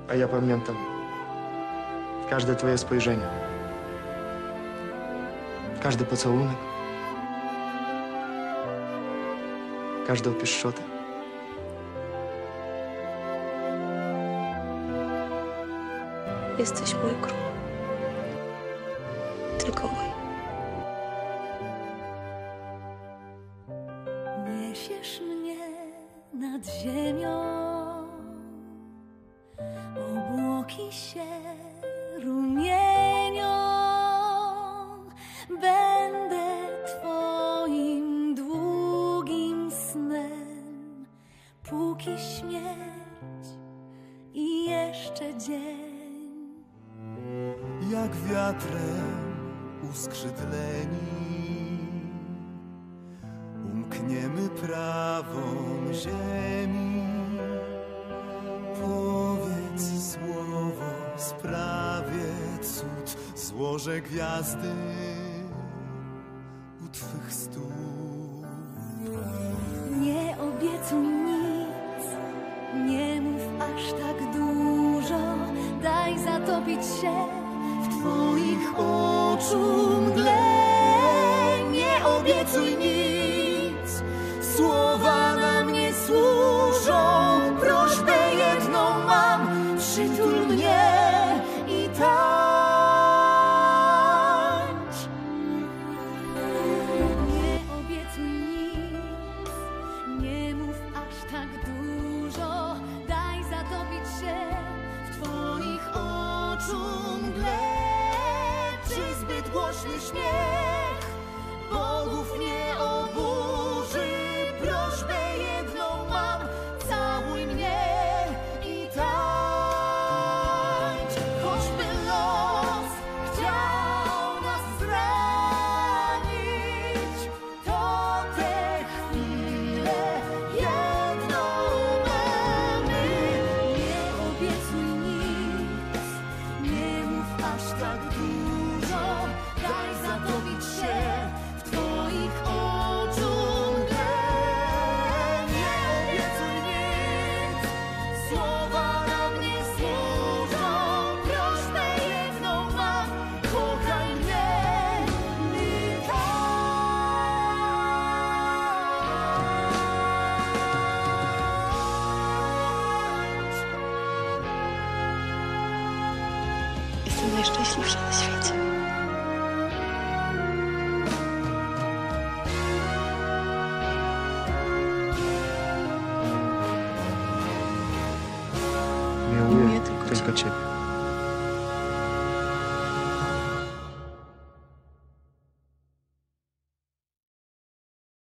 A ja pamiętam każde twoje spojrzenie, każdy pocałunek, każdą pieszczotę. Jesteś mój król. Tylko mój. Niesiesz mnie nad ziemią, obłoki się rumienią. Będę twoim długim snem, póki śmierć i jeszcze dzień. Jak wiatrem uskrzydleni umkniemy prawom ziemi. Powiedz słowo, sprawię cud, złożę gwiazdy u twych stóp. Nie obiecuj nic, nie mów aż tak dużo, daj zatopić się w twoich oczu mgle. Nie obiecuj nic, słowa nam nie służą. Prośbę jedną mam, przytul mnie i tańcz. Nie obiecuj nic, nie mów aż tak dużo, daj zatopić się w twoich oczu mgle. Czy zbyt głośny śmiech bogów nie oburzy? Prośbę jedną mam, całuj mnie i tańcz. Choćby los chciał nas zranić, to te chwile jedną mamy. Nie obiecuj nic, nie mów aż tak dużo, daj zatopić się w twoich oczu mgle. Nie obiecuj nic, słowa nam nie służą. Prośbę jedną mam, kochaj mnie i tańcz. Jestem najszczęśliwsza na świecie. Miłuję Miłuję tylko tylko ciebie.